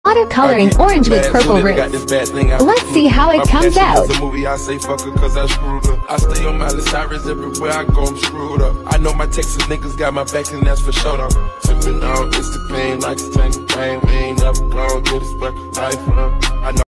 Watercoloring orange with purple ribs. Let's see how it comes out. I say fuck her cause I screwed up. I stay on Miley Cyrus everywhere I go, I'm screwed up. I know my Texas niggas got my back and that's for sure though. Sippin' on, it's the pain like it's tangy pain. We ain't never gon' get this fucking life, huh?